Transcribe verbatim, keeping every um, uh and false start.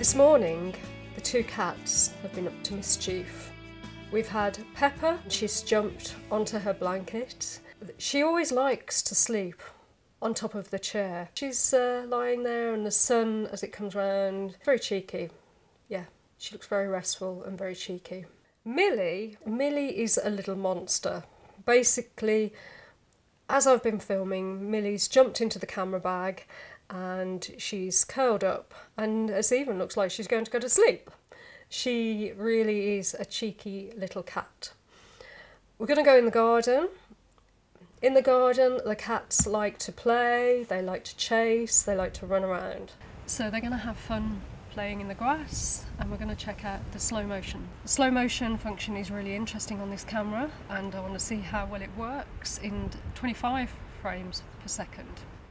This morning, the two cats have been up to mischief. We've had Pepper, she's jumped onto her blanket. She always likes to sleep on top of the chair. She's uh, lying there and the sun as it comes round, very cheeky. Yeah, she looks very restful and very cheeky. Millie, Millie is a little monster. Basically, as I've been filming, Millie's jumped into the camera bag and she's curled up, and it even looks like she's going to go to sleep. She really is a cheeky little cat. We're going to go in the garden. In the garden, the cats like to play, they like to chase, they like to run around. So they're going to have fun playing in the grass, and we're going to check out the slow motion. The slow motion function is really interesting on this camera, and I want to see how well it works in twenty-five frames per second.